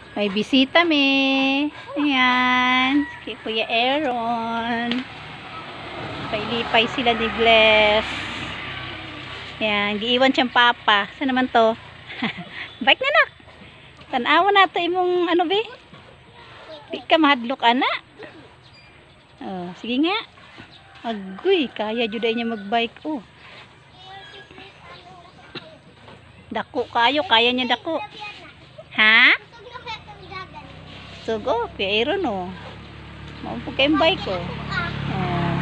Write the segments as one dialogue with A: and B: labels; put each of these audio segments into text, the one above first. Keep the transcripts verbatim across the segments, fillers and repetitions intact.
A: May bisita me. Ayan. Kay Kuya Aaron. Pailipay sila ni Bless. Ayan. Giiwan siyang papa. Saan naman to? Bike na nak. Tanawa na to imong ano be? Di ka mahadlok anak. Oh, sige nga. Agoy. Kaya juday niya magbike. Oh. Dako kayo. Kaya niya dako. Ha? Sugo, Kuya Aaron oh. Maupog kayong bike oh. Oh.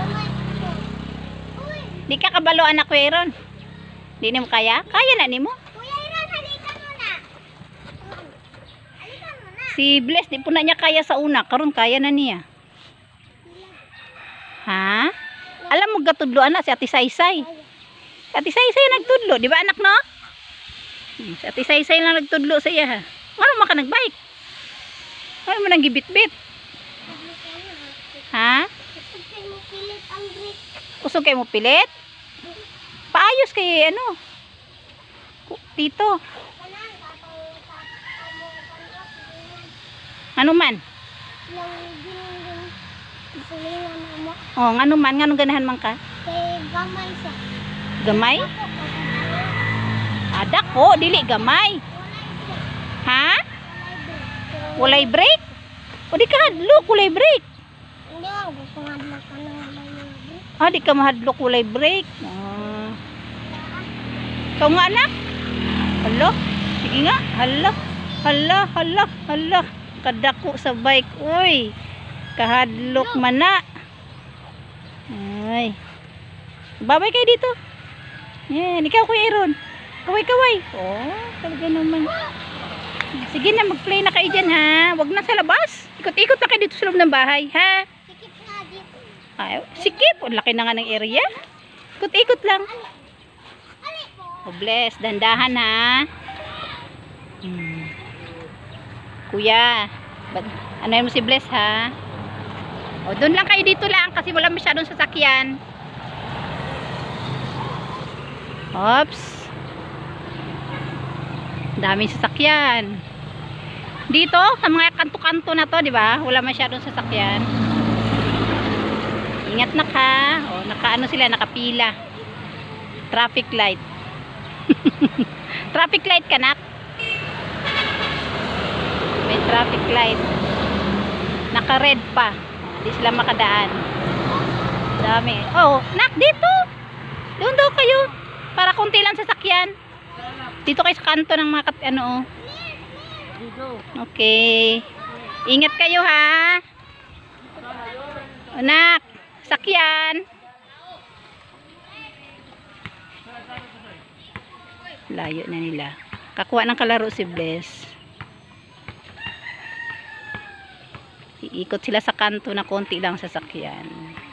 A: Di ka kabalo anak Kuya Aaron? Di mo kaya? Kaya na ni mo?
B: Kuya Aaron, halika muna. Halika muna.
A: Si Bless, di po na niya kaya sa una. Karon kaya na niya. Ha? Alam mo gatudlo anak si Ate Saysay. Si Ate Saysay nagtudlo, di ba anak no? Hmm, si Ate Saysay lang nagtudlo sa iya ha. Ano man ka nagbike? Ano mo nang gibit-bit? Ha? Kusog kayo mo pilit? Paayos kay ano? Tito. Ano man? Oh, ano man? Ngano ganahan man ka?
B: Kay gamay siya.
A: Gamay? Ada ko, dili gamay. Ha? Walay break? O di ka hadlok, walay break.
B: Hindi nga, gusto nga na ka ng walay break.
A: Ah, di ka mahadlok, walay break. Ah. Ikaw nga anak? Hala? Sige nga, hala. Hala, hala, hala. Kadako sa bike. Uy, kahadlok man na. Ay. Babay kayo dito. Yan, ikaw Kuya Aaron. Kaway-kaway. Oh, talaga naman. Sige na, mag-play na kayo dyan ha. Huwag na sa labas. Ikot-ikot na kayo dito sa loob ng bahay ha.
B: Sikip nga dito.
A: Ay, sikip. Ang laki na nga ng area. Ikot-ikot lang. Oh, Bless. Dandahan ha. Hmm. Kuya. Ano mo si Bless ha? O, doon lang kayo dito lang kasi wala masyadong sasakyan. Oops. Daming sasakyan. Dito, sa mga kanto-kanto na to, di ba? Wala masyadong sasakyan. Ingat na ka. O, naka ano sila, nakapila. Traffic light. Traffic light ka, nak? May traffic light. Naka-red pa. Hindi sila makadaan. Dami. Oh, nak, dito. Doon daw kayo. Para konti lang sasakyan. Dito kayo sa kanto ng mga kat ano. Okay. Ingat kayo ha. Anak, sakyan. Layo na nila. Kakuha ng kalaro si Bless. Iikot sila sa kanto na konti lang sasakyan.